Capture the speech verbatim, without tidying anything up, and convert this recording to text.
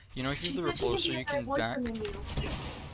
You know, She here's the said she could repulsor be a you better can back. boyfriend than you.